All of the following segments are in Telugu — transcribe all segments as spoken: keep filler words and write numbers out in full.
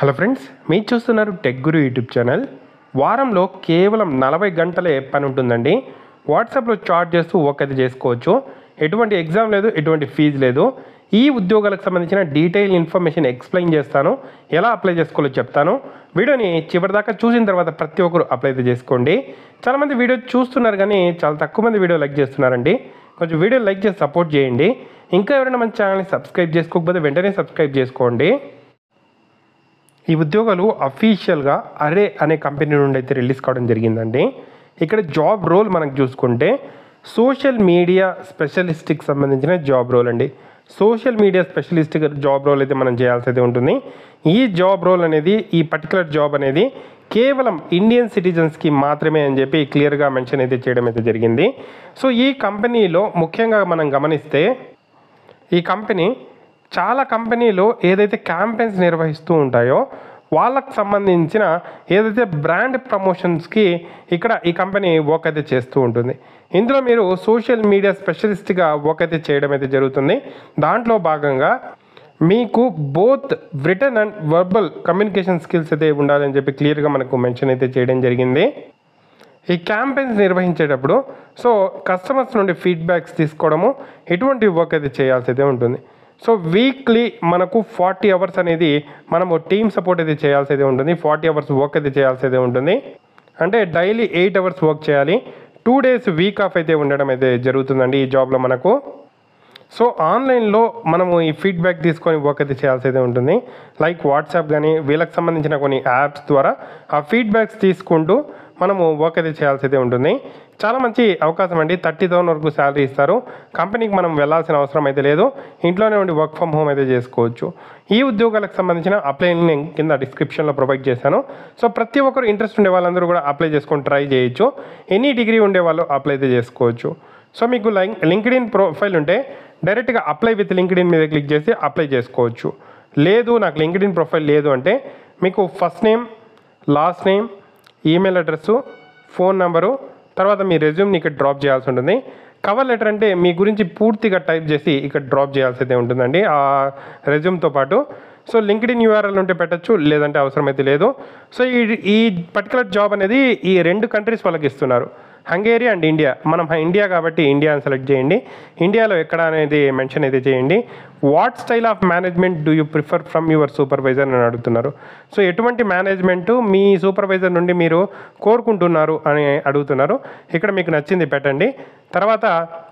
హలో ఫ్రెండ్స్, మీరు చూస్తున్నారు టెక్ గురు యూట్యూబ్ ఛానల్. వారంలో కేవలం నలభై గంటలే పని ఉంటుందండి. వాట్సాప్లో చాట్ చేస్తూ వర్క్ అయితే చేసుకోవచ్చు. ఎటువంటి ఎగ్జామ్ లేదు, ఎటువంటి ఫీజు లేదు. ఈ ఉద్యోగాలకు సంబంధించిన డీటెయిల్ ఇన్ఫర్మేషన్ ఎక్స్ప్లెయిన్ చేస్తాను. ఎలా అప్లై చేసుకోవాలో చెప్తాను. వీడియోని చివరిదాకా చూసిన తర్వాత ప్రతి ఒక్కరు అప్లై అయితే చేసుకోండి. చాలామంది వీడియో చూస్తున్నారు కానీ చాలా తక్కువ మంది వీడియో లైక్ చేస్తున్నారండి. కొంచెం వీడియో లైక్ చేసి సపోర్ట్ చేయండి. ఇంకా ఎవరైనా మన ఛానల్ని సబ్స్క్రైబ్ చేసుకోకపోతే వెంటనే సబ్స్క్రైబ్ చేసుకోండి. ఈ ఉద్యోగాలు అఫీషియల్గా అరే అనే కంపెనీ నుండి అయితే రిలీజ్ కావడం జరిగిందండి. ఇక్కడ జాబ్ రోల్ మనకు చూసుకుంటే సోషల్ మీడియా స్పెషలిస్ట్కి సంబంధించిన జాబ్ రోల్ అండి. Social media specialist job role అయితే మనం చేయాల్సి అయితే ఉంటుంది. ఈ జాబ్ రోల్ అనేది, ఈ పర్టికులర్ జాబ్ అనేది కేవలం ఇండియన్ సిటిజన్స్కి మాత్రమే అని చెప్పి క్లియర్గా మెన్షన్ అయితే చేయడం అయితే జరిగింది. సో ఈ కంపెనీలో ముఖ్యంగా మనం గమనిస్తే ఈ కంపెనీ చాలా కంపెనీలు ఏదైతే క్యాంపెయిన్స్ నిర్వహిస్తూ ఉంటాయో వాళ్ళకు సంబంధించిన ఏదైతే బ్రాండ్ ప్రమోషన్స్కి ఇక్కడ ఈ కంపెనీ వర్క్ అయితే చేస్తూ ఉంటుంది. ఇందులో మీరు సోషల్ మీడియా స్పెషలిస్ట్గా వర్క్ అయితే చేయడం అయితే జరుగుతుంది. దాంట్లో భాగంగా మీకు both written and verbal communication skills అయితే ఉండాలని చెప్పి క్లియర్గా మనకు మెన్షన్ అయితే చేయడం జరిగింది. ఈ క్యాంపెయిన్స్ నిర్వహించేటప్పుడు సో కస్టమర్స్ నుండి ఫీడ్బ్యాక్స్ తీసుకోవడము, ఇటువంటి వర్క్ అయితే చేయాల్సి అయితే ఉంటుంది. సో వీక్లీ మనకు ఫార్టీ అవర్స్ అనేది మనము టీమ్ సపోర్ట్ అయితే చేయాల్సి అయితే ఉంటుంది. ఫార్టీ అవర్స్ వర్క్ అయితే చేయాల్సి అయితే ఉంటుంది. అంటే డైలీ ఎయిట్ అవర్స్ వర్క్ చేయాలి. టూ డేస్ వీక్ ఆఫ్ అయితే ఉండడం అయితే జరుగుతుందండి ఈ జాబ్లో మనకు. సో ఆన్లైన్లో మనము ఈ ఫీడ్బ్యాక్ తీసుకొని వర్క్ అయితే చేయాల్సి అయితే ఉంటుంది. లైక్ వాట్సాప్ కానీ వీళ్ళకి సంబంధించిన కొన్ని యాప్స్ ద్వారా ఆ ఫీడ్బ్యాక్స్ తీసుకుంటూ మనము వర్క్ అయితే చేయాల్సి అయితే ఉంటుంది. చాలా మంచి అవకాశం అండి. థర్టీ థౌసండ్ వరకు శాలరీ ఇస్తారు. కంపెనీకి మనం వెళ్ళాల్సిన అవసరం అయితే లేదు. ఇంట్లోనే ఉండి వర్క్ ఫ్రమ్ హోమ్ అయితే చేసుకోవచ్చు. ఈ ఉద్యోగాలకు సంబంధించిన అప్లై నేను కింద డిస్క్రిప్షన్లో ప్రొవైడ్ చేశాను. సో ప్రతి ఒక్కరు ఇంట్రెస్ట్ ఉండే వాళ్ళందరూ కూడా అప్లై చేసుకొని ట్రై చేయొచ్చు. ఎనీ డిగ్రీ ఉండే వాళ్ళు అప్లై అయితే చేసుకోవచ్చు. సో మీకు లింక్డ్ఇన్ ప్రొఫైల్ ఉంటే డైరెక్ట్గా అప్లై విత్ లింక్డ్ఇన్ మీద క్లిక్ చేసి అప్లై చేసుకోవచ్చు. లేదు నాకు లింక్డ్ఇన్ ప్రొఫైల్ లేదు అంటే మీకు first name, last name, email address, phone number, తర్వాత మీ రెజ్యూమ్ని ఇక్కడ డ్రాప్ చేయాల్సి ఉంటుంది. కవర్ లెటర్ అంటే మీ గురించి పూర్తిగా టైప్ చేసి ఇక్కడ డ్రాప్ చేయాల్సి అయితే ఉంటుందండి ఆ రెజ్యూమ్తో పాటు. సో లింక్డ్ఇన్ యూఆర్ఎల్ ఉంటే పెట్టచ్చు, లేదంటే అవసరం అయితే లేదు. సో ఈ ఈ పర్టికులర్ జాబ్ అనేది ఈ రెండు కంట్రీస్ వాళ్ళకి ఇస్తున్నారు, హంగేరీ అండ్ ఇండియా. మనం ఇండియా కాబట్టి ఇండియా అని సెలెక్ట్ చేయండి. ఇండియాలో ఎక్కడ అనేది మెన్షన్ అయితే చేయండి. What style of management do you prefer from your supervisor అని అడుగుతున్నారు. సో ఎటువంటి మేనేజ్మెంటు మీ సూపర్వైజర్ నుండి మీరు కోరుకుంటున్నారు అని అడుగుతున్నారు. ఇక్కడ మీకు నచ్చింది పెట్టండి. తర్వాత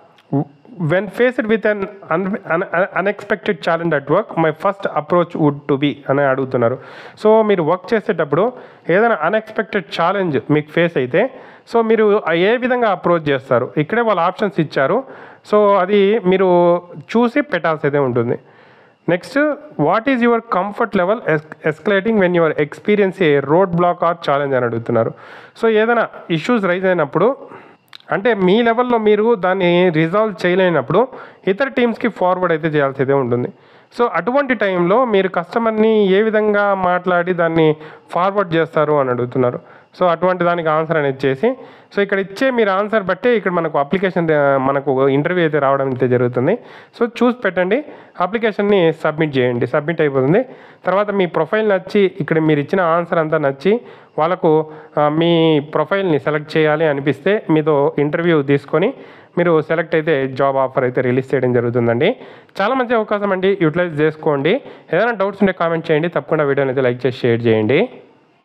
when faced with un un unexpected challenge at work my first approach would to be అని అడుగుతున్నారు. సో మీరు వర్క్ చేసేటప్పుడు ఏదైనా అన్ఎక్స్పెక్టెడ్ ఛాలెంజ్ మీకు ఫేస్ అయితే సో మీరు ఏ విధంగా అప్రోచ్ చేస్తారు, ఇక్కడే వాళ్ళ ఆప్షన్స్ ఇచ్చారు. సో అది మీరు చూసి పెట్టాల్సి అయితే ఉంటుంది. Next, what is your comfort level is escalating when your experience a road block or challenge అని అడుగుతున్నారు. సో ఏదైనా ఇష్యూస్ రైజ్ అయినప్పుడు అంటే మీ లెవెల్లో మీరు దాన్ని రిజాల్వ్ చేయలేనప్పుడు ఇతర టీమ్స్కి ఫార్వర్డ్ అయితే చేయాల్సి అయితే ఉంటుంది. సో అటువంటి టైంలో మీరు కస్టమర్ని ఏ విధంగా మాట్లాడి దాన్ని ఫార్వర్డ్ చేస్తారు అని అడుగుతున్నారు. సో అటువంటి దానికి ఆన్సర్ అనేది చేసి సో ఇక్కడ ఇచ్చే మీరు ఆన్సర్ బట్టే ఇక్కడ మనకు అప్లికేషన్ మనకు ఇంటర్వ్యూ అయితే రావడం అయితే జరుగుతుంది. సో చూసి పెట్టండి, అప్లికేషన్ని సబ్మిట్ చేయండి. సబ్మిట్ అయిపోతుంది. తర్వాత మీ ప్రొఫైల్ నచ్చి ఇక్కడ మీరు ఇచ్చిన ఆన్సర్ అంతా నచ్చి వాళ్ళకు మీ ప్రొఫైల్ని సెలెక్ట్ చేయాలి అనిపిస్తే మీతో ఇంటర్వ్యూ తీసుకొని మీరు సెలెక్ట్ అయితే జాబ్ ఆఫర్ అయితే రిలీజ్ చేయడం జరుగుతుందండి. చాలా మంచి అవకాశం అండి, యూటిలైజ్ చేసుకోండి. ఏదైనా డౌట్స్ ఉంటే కామెంట్ చేయండి. తప్పకుండా వీడియోని అయితే లైక్ చేసి షేర్ చేయండి.